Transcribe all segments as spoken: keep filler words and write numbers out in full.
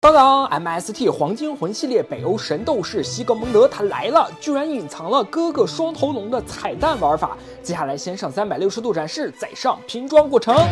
当当 M S T 黄金魂系列北欧神斗士西格蒙德他来了，居然隐藏了哥哥双头龙的彩蛋玩法。接下来先上三百六十度展示，再上拼装过程。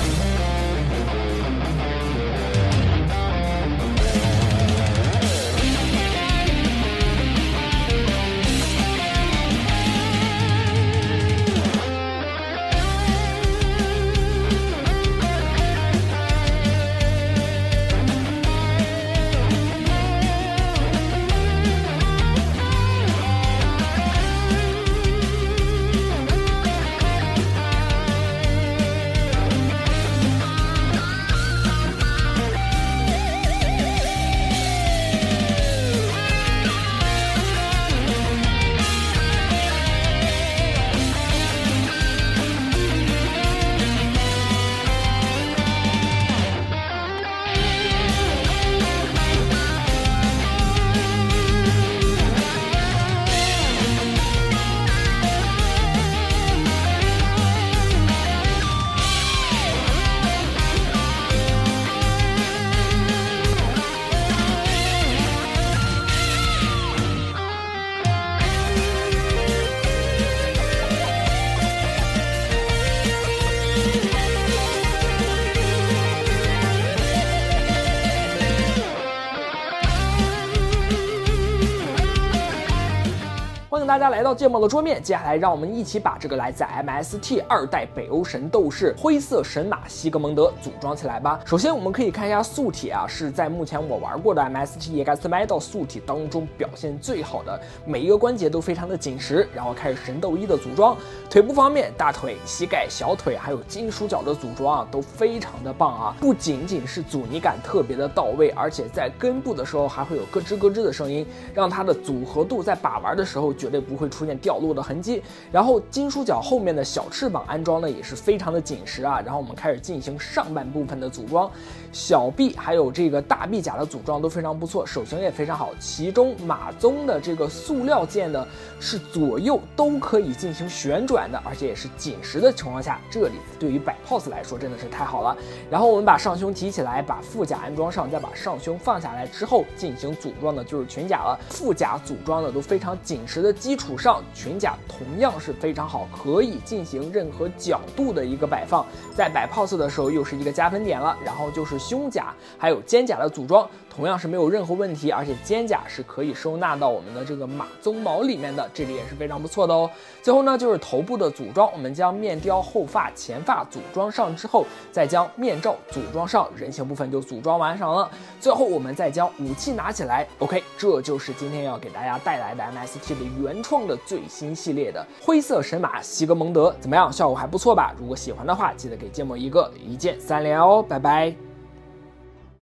欢迎大家来到芥末的桌面，接下来让我们一起把这个来自 M S T 二代北欧神斗士灰色神马西格蒙德组装起来吧。首先我们可以看一下素体啊，是在目前我玩过的 M S T X Metal 素体当中表现最好的，每一个关节都非常的紧实。然后开始神斗衣的组装，腿部方面，大腿、膝盖、小腿还有金属脚的组装啊，都非常的棒啊！不仅仅是阻尼感特别的到位，而且在根部的时候还会有咯吱咯吱的声音，让它的组合度在把玩的时候绝对不会出现掉落的痕迹。然后金属角后面的小翅膀安装呢也是非常的紧实啊。然后我们开始进行上半部分的组装，小臂还有这个大臂甲的组装都非常不错，手型也非常好。其中马鬃的这个塑料件呢是左右都可以进行旋转的，而且也是紧实的情况下，这里对于摆 pose 来说真的是太好了。然后我们把上胸提起来，把副甲安装上，再把上胸放下来之后进行组装的就是裙甲了。副甲组装的都非常紧实的基础上，裙甲同样是非常好，可以进行任何角度的一个摆放，在摆 pose 的时候又是一个加分点了。然后就是胸甲还有肩甲的组装同样是没有任何问题，而且肩甲是可以收纳到我们的这个马鬃毛里面的，这里也是非常不错的哦。最后呢就是头部的组装，我们将面雕、后发、前发组装上之后，再将面罩组装上，人形部分就组装完成了。最后我们再将武器拿起来 ，OK， 这就是今天要给大家带来的 M S T 的原创的最新系列的灰色神马西格蒙德，怎么样？效果还不错吧？如果喜欢的话，记得给芥末一个一键三连哦，拜拜。